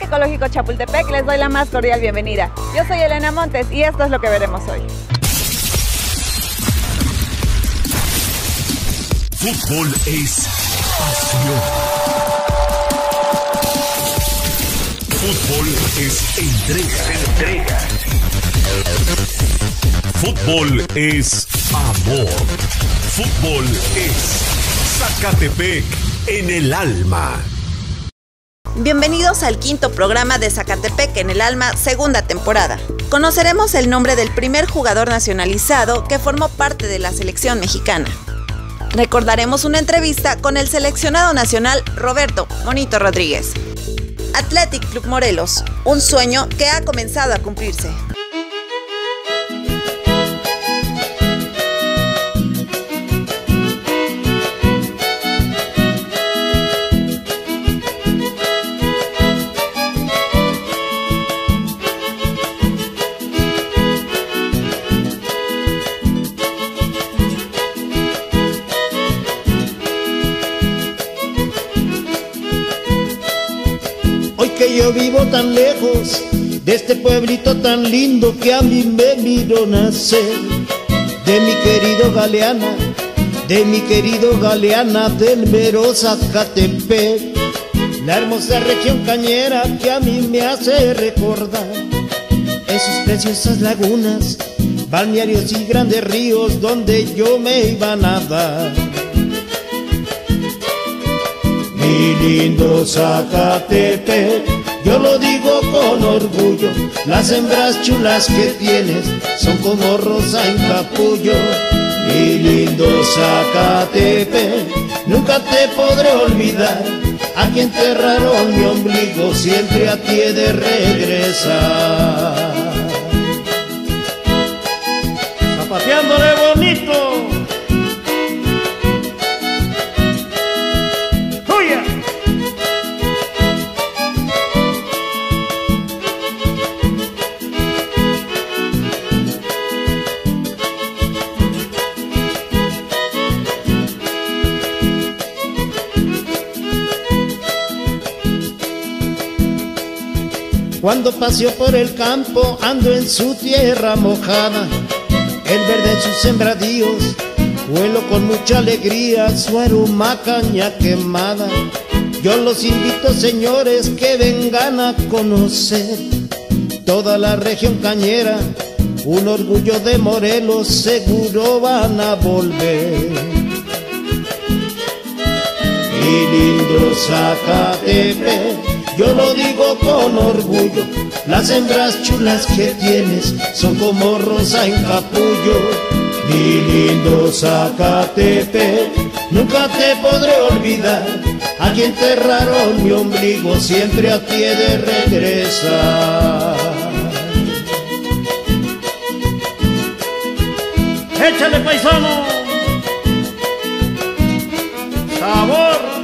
Ecológico Chapultepec les doy la más cordial bienvenida. Yo soy Elena Montes y esto es lo que veremos hoy. Fútbol es pasión. Fútbol es entrega. Fútbol es amor. Fútbol es Zacatepec en el alma. Bienvenidos al quinto programa de Zacatepec en el Alma, segunda temporada. Conoceremos el nombre del primer jugador nacionalizado que formó parte de la selección mexicana. Recordaremos una entrevista con el seleccionado nacional Roberto Monito Rodríguez. Athletic Club Morelos, un sueño que ha comenzado a cumplirse. Que yo vivo tan lejos de este pueblito tan lindo que a mí me miró nacer, de mi querido Galeana del mero Zacatepec, la hermosa región cañera que a mí me hace recordar esos preciosas lagunas, balnearios y grandes ríos donde yo me iba a nadar. Mi lindo Zacatepec, yo lo digo con orgullo, las hembras chulas que tienes son como rosa en capullo. Mi lindo Zacatepec, nunca te podré olvidar, aquí enterraron mi ombligo, siempre a ti he de regresar. Zapateándole bonito. Cuando paseo por el campo ando en su tierra mojada, el verde en sus sembradíos, huelo con mucha alegría su aroma caña quemada. Yo los invito, señores, que vengan a conocer toda la región cañera, un orgullo de Morelos, seguro van a volver. Mi lindo Zacatepec, yo lo digo con orgullo, las hembras chulas que tienes son como rosa en capullo. Mi lindo Zacatepec, nunca te podré olvidar, aquí enterraron mi ombligo, siempre a ti he de regresar. ¡Échale, paisano! ¡Sabor!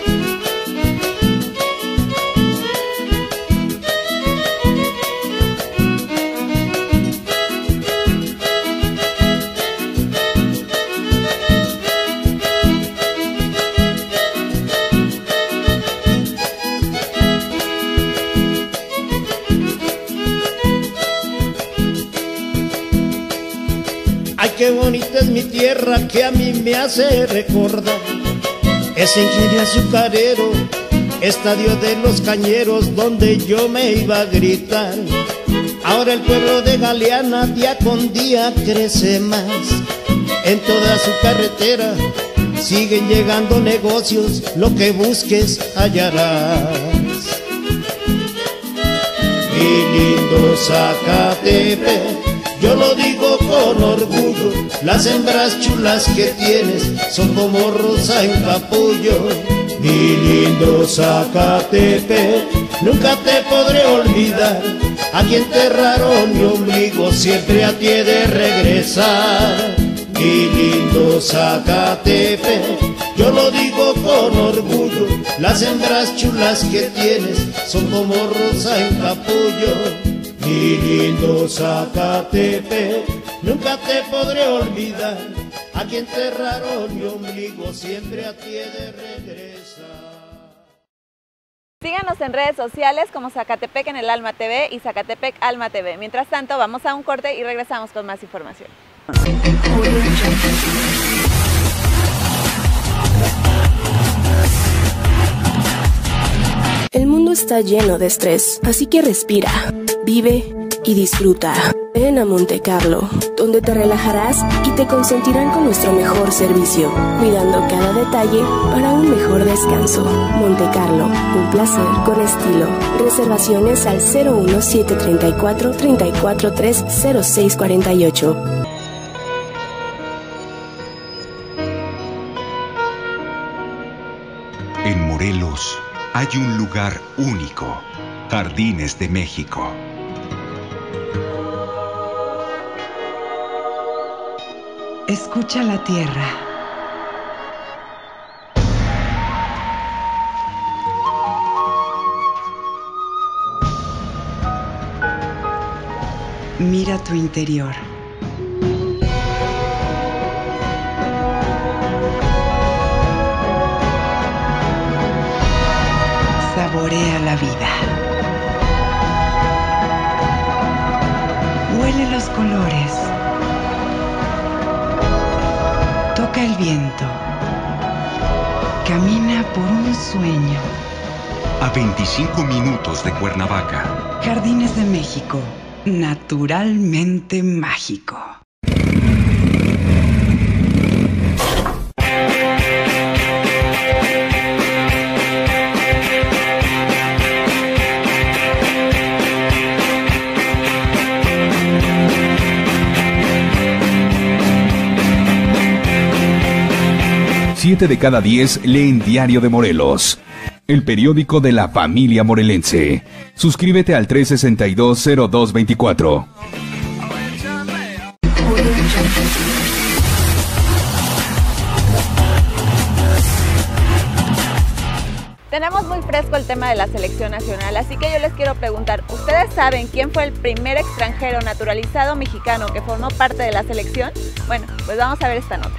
Ay, qué bonita es mi tierra que a mí me hace recordar ese ingenio azucarero, estadio de los cañeros donde yo me iba a gritar. Ahora el pueblo de Galeana día con día crece más, en toda su carretera siguen llegando negocios, lo que busques hallarás. Mi lindo Zacatepec, yo lo digo con orgullo, las hembras chulas que tienes son como rosa en capullo. Mi lindo Zacatepec, nunca te podré olvidar, aquí enterraron mi ombligo, siempre a ti he de regresar. Mi lindo Zacatepec, yo lo digo con orgullo, las hembras chulas que tienes son como rosa en capullo. Mi lindo Zacatepec, nunca te podré olvidar, aquí enterraron mi ombligo, siempre a ti he de regresar. Síganos en redes sociales como Zacatepec en el Alma TV y Zacatepec Alma TV. Mientras tanto, vamos a un corte y regresamos con más información. El mundo está lleno de estrés, así que respira, vive y disfruta. Ven a Monte Carlo, donde te relajarás y te consentirán con nuestro mejor servicio, cuidando cada detalle para un mejor descanso. Monte Carlo, un placer con estilo. Reservaciones al 01734 343 0648. En Morelos hay un lugar único, Jardines de México. Escucha la tierra. Mira tu interior. Saborea la vida. Huele los colores. Toca el viento. Camina por un sueño. A 25 minutos de Cuernavaca. Jardines de México, naturalmente mágico. Siete de cada 10 leen Diario de Morelos, el periódico de la familia morelense. Suscríbete al 362-0224. Tenemos muy fresco el tema de la selección nacional, así que yo les quiero preguntar, ¿ustedes saben quién fue el primer extranjero naturalizado mexicano que formó parte de la selección? Bueno, pues vamos a ver esta nota.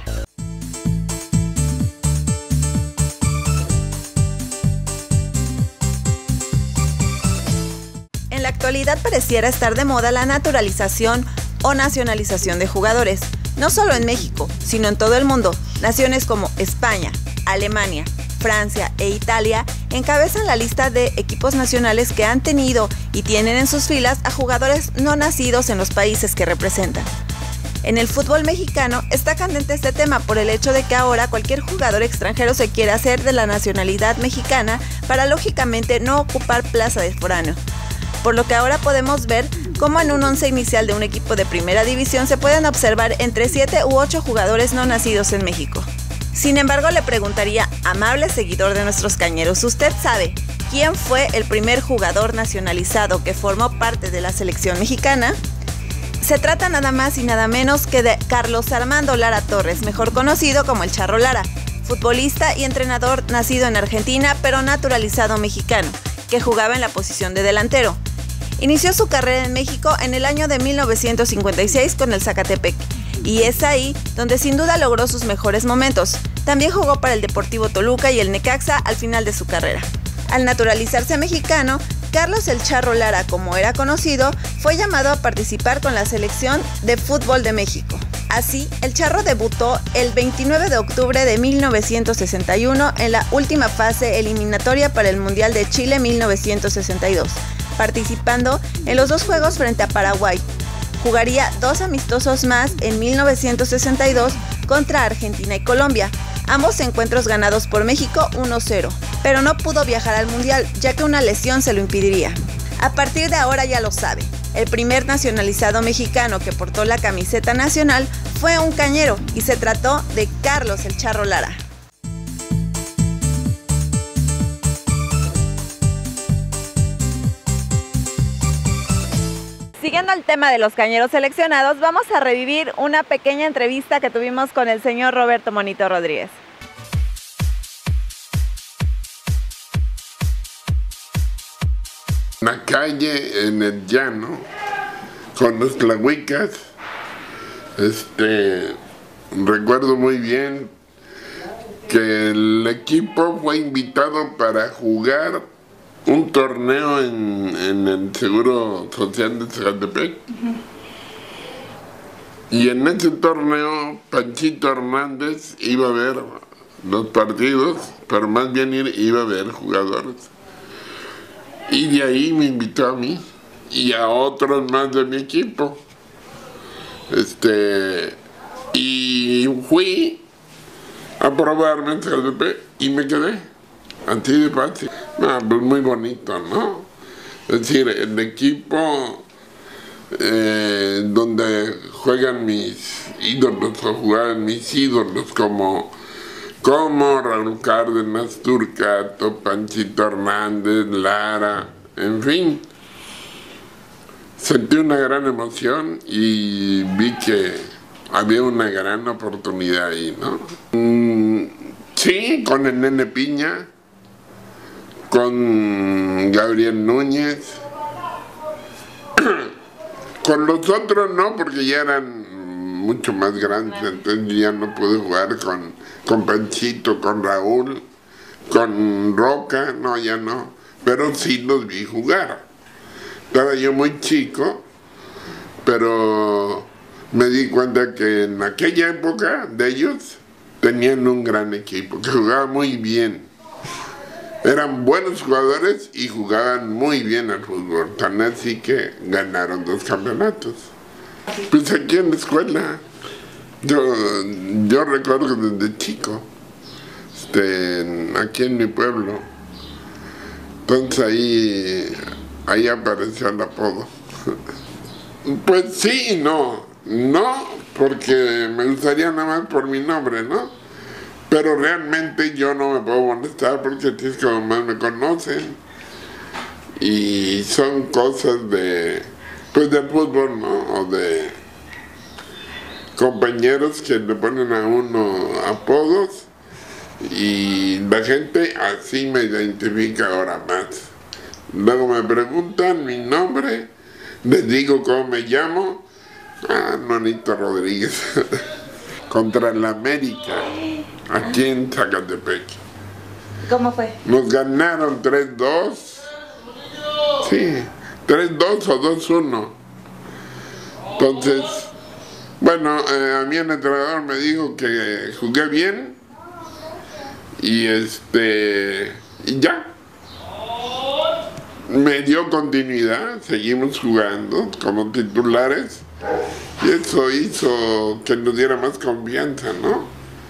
En la actualidad pareciera estar de moda la naturalización o nacionalización de jugadores, no solo en México, sino en todo el mundo. Naciones como España, Alemania, Francia e Italia encabezan la lista de equipos nacionales que han tenido y tienen en sus filas a jugadores no nacidos en los países que representan. En el fútbol mexicano está candente este tema por el hecho de que ahora cualquier jugador extranjero se quiere hacer de la nacionalidad mexicana para lógicamente no ocupar plaza de foráneo. Por lo que ahora podemos ver cómo en un once inicial de un equipo de primera división se pueden observar entre 7 u 8 jugadores no nacidos en México. Sin embargo, le preguntaría, amable seguidor de nuestros cañeros, ¿usted sabe quién fue el primer jugador nacionalizado que formó parte de la selección mexicana? Se trata nada más y nada menos que de Carlos Armando Lara Torres, mejor conocido como el Charro Lara, futbolista y entrenador nacido en Argentina pero naturalizado mexicano, que jugaba en la posición de delantero. Inició su carrera en México en el año de 1956 con el Zacatepec, y es ahí donde sin duda logró sus mejores momentos. También jugó para el Deportivo Toluca y el Necaxa al final de su carrera. Al naturalizarse mexicano, Carlos el Charro Lara, como era conocido, fue llamado a participar con la selección de fútbol de México. Así, el Charro debutó el 29 de octubre de 1961 en la última fase eliminatoria para el Mundial de Chile 1962, participando en los 2 juegos frente a Paraguay. Jugaría 2 amistosos más en 1962 contra Argentina y Colombia, ambos encuentros ganados por México 1-0, pero no pudo viajar al Mundial ya que una lesión se lo impediría. A partir de ahora ya lo sabe, el primer nacionalizado mexicano que portó la camiseta nacional fue un cañero y se trató de Carlos el Charro Lara. Siguiendo el tema de los cañeros seleccionados, vamos a revivir una pequeña entrevista que tuvimos con el señor Roberto Monito Rodríguez. En la calle, en el llano, con los tlahuicas, recuerdo muy bien que el equipo fue invitado para jugar un torneo en el Seguro Social de Zacatepec. Y en ese torneo, Panchito Hernández iba a ver los partidos, pero más bien iba a ver jugadores. Y de ahí me invitó a mí y a otros más de mi equipo. Y fui a probarme en Zacatepec y me quedé. Así de fácil. No, pues muy bonito, ¿no? Es decir, el equipo donde juegan mis ídolos o jugaban mis ídolos como Raúl Cárdenas, Turcato, Panchito Hernández, Lara, en fin. Sentí una gran emoción y vi que había una gran oportunidad ahí, ¿no? Sí, con el Nene Piña, con Gabriel Núñez, con los otros no, porque ya eran mucho más grandes, entonces ya no pude jugar con Panchito, con Raúl, con Roca, no, ya no, pero sí los vi jugar. Estaba yo muy chico, pero me di cuenta que en aquella época de ellos tenían un gran equipo, que jugaba muy bien. Eran buenos jugadores y jugaban muy bien al fútbol, tan así que ganaron 2 campeonatos. Pues aquí en la escuela, yo recuerdo desde chico, aquí en mi pueblo, entonces ahí apareció el apodo. Pues sí y no, porque me gustaría nada más por mi nombre, ¿no? Pero realmente yo no me puedo molestar porque así es como más me conocen. Y son cosas del fútbol, ¿no? O de compañeros que le ponen a uno apodos y la gente así me identifica ahora más. Luego me preguntan mi nombre, les digo cómo me llamo. Nonito Rodríguez. Contra el América, aquí en Zacatepec. ¿Cómo fue? Nos ganaron 3-2. Sí, 3-2 o 2-1. Entonces, bueno, a mí el entrenador me dijo que jugué bien y ya. Me dio continuidad, seguimos jugando como titulares y eso hizo que nos diera más confianza, ¿no?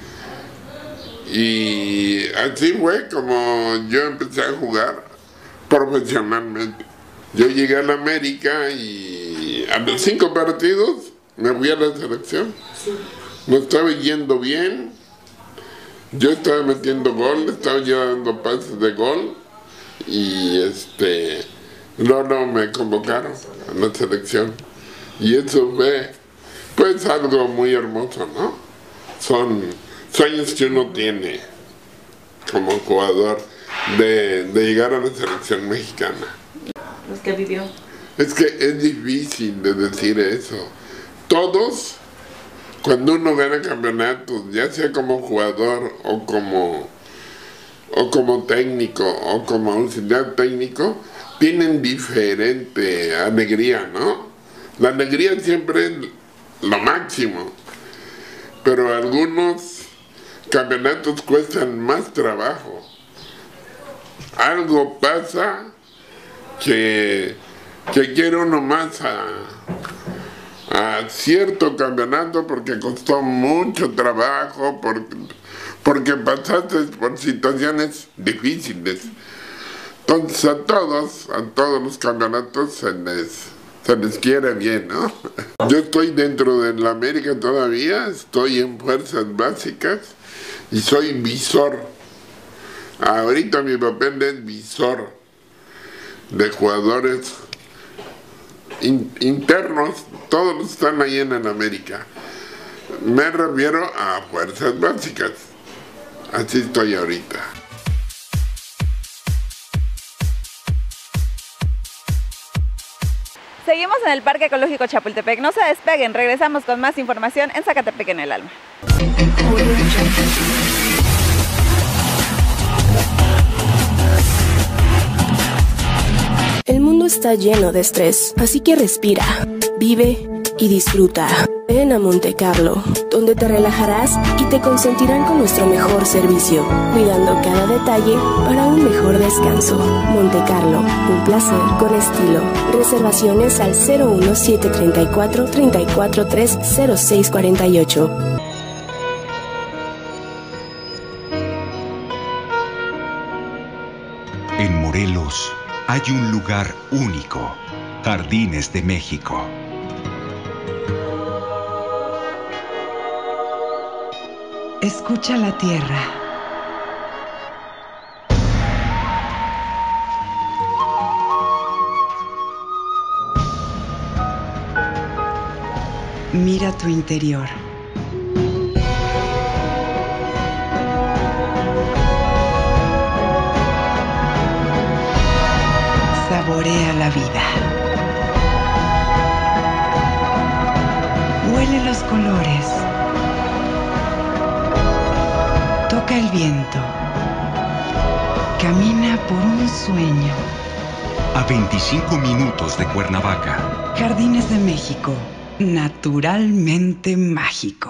Y así fue como yo empecé a jugar profesionalmente. Yo llegué a la América y a los 5 partidos me fui a la selección. Me estaba yendo bien, yo estaba metiendo gol, estaba llevando pases de gol. Y luego me convocaron a la selección y eso fue pues algo muy hermoso, ¿no? Son sueños que uno tiene como jugador de llegar a la selección mexicana. Los que vivió. Es que es difícil de decir eso. Todos, cuando uno gana campeonatos, ya sea como jugador o como técnico o como auxiliar técnico, tienen diferente alegría, ¿no? La alegría siempre es lo máximo, pero algunos campeonatos cuestan más trabajo. Algo pasa que quiere uno más a cierto campeonato porque costó mucho trabajo, porque pasaste por situaciones difíciles. Entonces a todos los campeonatos se les quiere bien, ¿no? Yo estoy dentro de la América todavía, estoy en fuerzas básicas y soy visor. Ahorita mi papel es visor de jugadores internos, todos están ahí en el América. Me refiero a fuerzas básicas. Así estoy ahorita. Seguimos en el Parque Ecológico Chapultepec. No se despeguen, regresamos con más información en Zacatepec en el Alma. está lleno de estrés, así que respira, vive y disfruta. Ven a Monte Carlo, donde te relajarás y te consentirán con nuestro mejor servicio, cuidando cada detalle para un mejor descanso. Monte Carlo, un placer con estilo. Reservaciones al 01734-343-0648. En Morelos hay un lugar único, Jardines de México. Escucha la tierra. Mira tu interior. Saborea la vida. Huele los colores. Toca el viento. Camina por un sueño. A 25 minutos de Cuernavaca. Jardines de México, naturalmente mágico.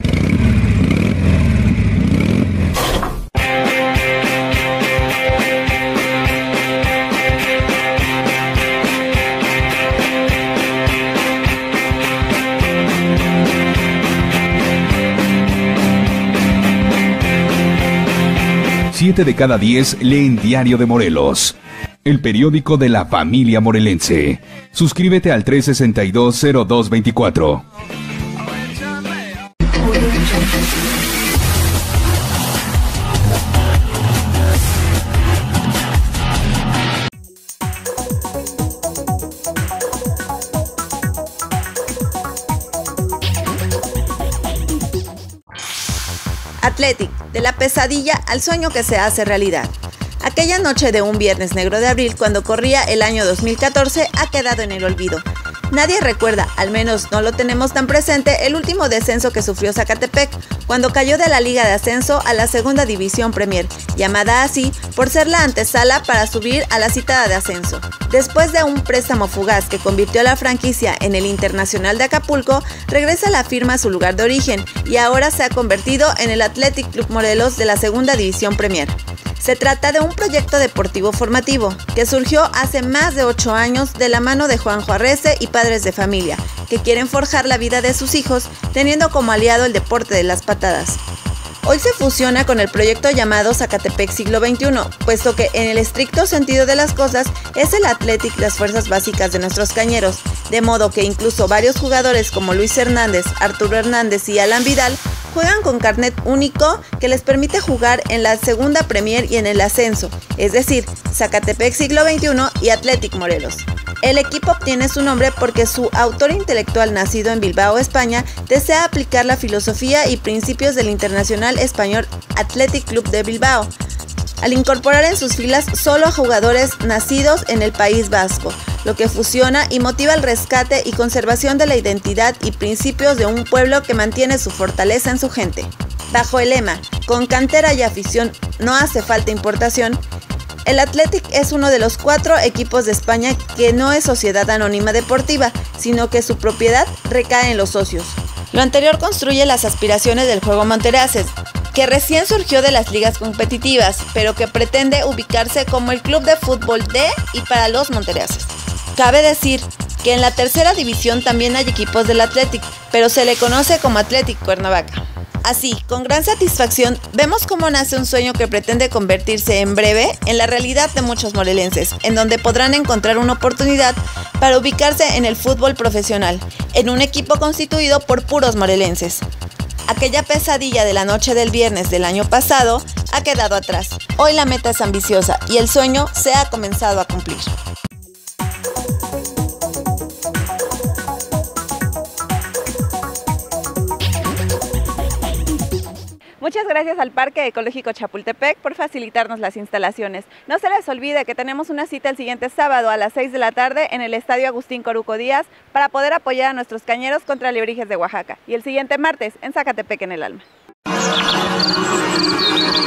Siete de cada 10 leen Diario de Morelos, el periódico de la familia morelense. Suscríbete al 362-0224. Athletic, de la pesadilla al sueño que se hace realidad. Aquella noche de un viernes negro de abril, cuando corría el año 2014, ha quedado en el olvido. Nadie recuerda, al menos no lo tenemos tan presente, el último descenso que sufrió Zacatepec, cuando cayó de la Liga de Ascenso a la Segunda División Premier, llamada así por ser la antesala para subir a la citada de ascenso. Después de un préstamo fugaz que convirtió a la franquicia en el Internacional de Acapulco, regresa la firma a su lugar de origen y ahora se ha convertido en el Athletic Club Morelos de la Segunda División Premier. Se trata de un proyecto deportivo formativo que surgió hace más de 8 años de la mano de Juanjo Arrece y padres de familia, que quieren forjar la vida de sus hijos teniendo como aliado el deporte de las patadas. Hoy se fusiona con el proyecto llamado Zacatepec Siglo XXI, puesto que en el estricto sentido de las cosas es el Athletic las fuerzas básicas de nuestros cañeros, de modo que incluso varios jugadores como Luis Hernández, Arturo Hernández y Alan Vidal juegan con carnet único que les permite jugar en la Segunda Premier y en el ascenso, es decir, Zacatepec Siglo XXI y Athletic Morelos. El equipo obtiene su nombre porque su autor intelectual, nacido en Bilbao, España, desea aplicar la filosofía y principios del internacional español Athletic Club de Bilbao, al incorporar en sus filas solo a jugadores nacidos en el País Vasco, lo que fusiona y motiva el rescate y conservación de la identidad y principios de un pueblo que mantiene su fortaleza en su gente. Bajo el lema, con cantera y afición no hace falta importación, el Athletic es uno de los 4 equipos de España que no es sociedad anónima deportiva, sino que su propiedad recae en los socios. Lo anterior construye las aspiraciones del juego montereases, que recién surgió de las ligas competitivas, pero que pretende ubicarse como el club de fútbol de y para los montereases. Cabe decir que en la tercera división también hay equipos del Athletic, pero se le conoce como Athletic Cuernavaca. Así, con gran satisfacción, vemos cómo nace un sueño que pretende convertirse en breve en la realidad de muchos morelenses, en donde podrán encontrar una oportunidad para ubicarse en el fútbol profesional, en un equipo constituido por puros morelenses. Aquella pesadilla de la noche del viernes del año pasado ha quedado atrás. Hoy la meta es ambiciosa y el sueño se ha comenzado a cumplir. Muchas gracias al Parque Ecológico Chapultepec por facilitarnos las instalaciones. No se les olvide que tenemos una cita el siguiente sábado a las 6 de la tarde en el Estadio Agustín Coruco Díaz para poder apoyar a nuestros cañeros contra Alebrijes de Oaxaca. Y el siguiente martes en Zacatepec en el Alma.